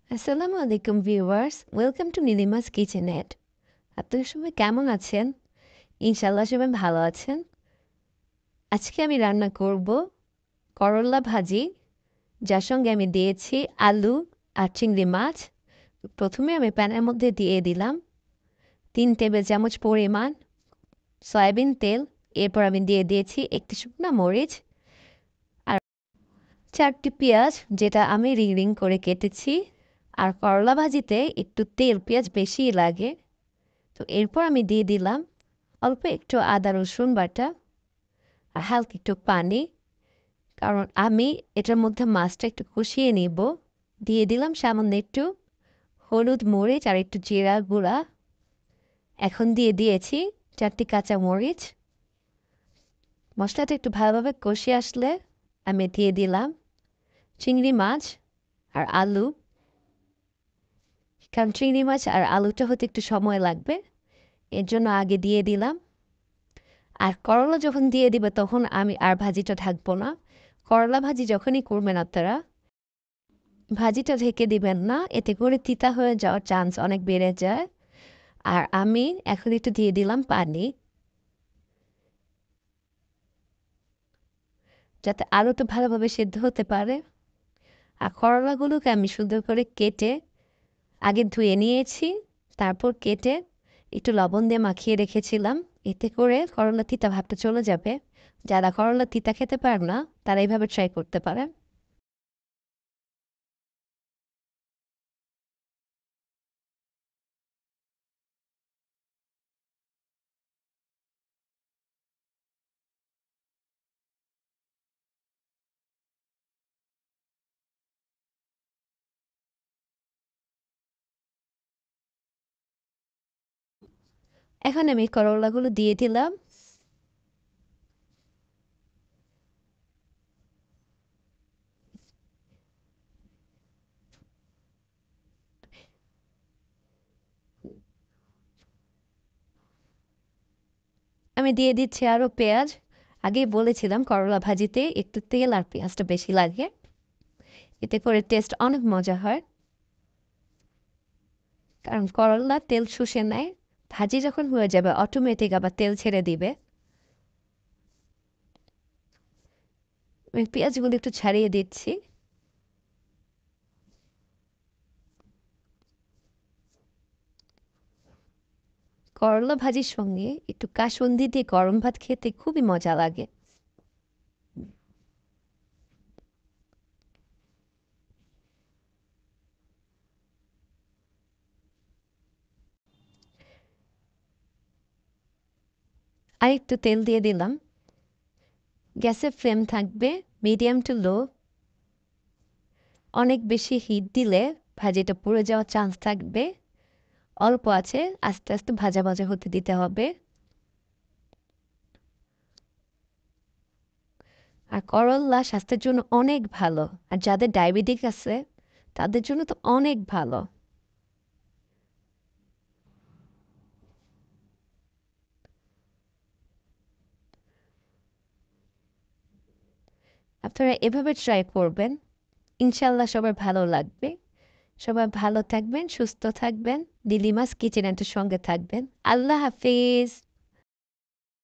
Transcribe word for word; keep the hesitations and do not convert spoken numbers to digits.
আসসালামু আলাইকুম viewers, welcome to Nilima's kitchenette. আপনারা সবাই কেমন আছেন? ইনশাল্লাহ সবাই ভালো আছেন। আজকে আমি রান্না করব করলা ভাজি, যার সঙ্গে আমি দিয়েছি আলু আর চিংড়ি মাছ। প্রথমে আমি প্যানের মধ্যে দিয়ে দিলাম তিন টেবিল চামচ পরিমাণ সয়াবিন তেল। এরপর আমি দিয়ে দিয়েছি একটি শুকনো মরিচ আর চারটি পেঁয়াজ, যেটা আমি রিং রিং করে কেটেছি। আর করলা ভাজিতে একটু তেল পেঁয়াজ বেশিই লাগে। তো এরপর আমি দিয়ে দিলাম অল্প একটু আদা রসুন বাটা আর হালকা একটু পানি, কারণ আমি এটার মধ্যে মাছটা একটু কষিয়ে নিব। দিয়ে দিলাম সামান্য একটু হলুদ মরিচ আর একটু জিরা গুঁড়া। এখন দিয়ে দিয়েছি চারটি কাঁচা মরিচ। মশলাটা একটু ভালোভাবে কষিয়ে আসলে আমি দিয়ে দিলাম চিংড়ি মাছ আর আলু, কারণ চিংড়ি মাছ আর আলুটা হতে একটু সময় লাগবে, এর জন্য আগে দিয়ে দিলাম। আর করলা যখন দিয়ে দিবে তখন আমি আর ভাজিটা ঢাকবো না। করলা ভাজি যখনই করবেন আপনারা, ভাজিটা ঢেকে দিবেন না, এতে করে তিতা হয়ে যাওয়ার চান্স অনেক বেড়ে যায়। আর আমি এখন একটু দিয়ে দিলাম পানি, যাতে আলুটা ভালোভাবে সেদ্ধ হতে পারে। আর করলাগুলোকে আমি সুন্দর করে কেটে আগে ধুয়ে নিয়েছি, তারপর কেটে একটু লবণ দিয়ে মাখিয়ে রেখেছিলাম। এতে করে করলা তিতা ভাবটা চলে যাবে। যারা করলা তিতা খেতে পারে না তারা এইভাবে ট্রাই করতে পারে। এখন আমি করলাগুলো দিয়ে দিলাম। আমি দিয়ে দিচ্ছি আরও পেঁয়াজ। আগেই বলেছিলাম করলা ভাজিতে একটু তেল আর পেঁয়াজটা বেশি লাগে, এতে করে টেস্ট অনেক মজা হয়। কারণ করলা তেল শুষে নেয়, ভাজি যখন হয়ে যাবে অটোমেটিক আবার তেল ছেড়ে দিবে। আমি পেঁয়াজগুলো একটু ছাড়িয়ে দিচ্ছি। করলা ভাজির সঙ্গে একটু কাসুন্দি দিয়ে গরম ভাত খেতে খুবই মজা লাগে। আর একটু তেল দিয়ে দিলাম। গ্যাসের ফ্লেম থাকবে মিডিয়াম টু লো। অনেক বেশি হিট দিলে ভাজিটা পুড়ে যাওয়ার চান্স থাকবে। অল্প আছে আস্তে আস্তে ভাজা ভাজা হতে দিতে হবে। আর করলা স্বাস্থ্যের জন্য অনেক ভালো, আর যাদের ডায়াবেটিস আছে তাদের জন্য তো অনেক ভালো। আপনারা এভাবে ট্রাই করবেন, ইনশাল্লাহ সবার ভালো লাগবে। সবাই ভালো থাকবেন, সুস্থ থাকবেন, লিলিমাস কিচেন এন্টের সঙ্গে থাকবেন। আল্লাহ হাফিজ।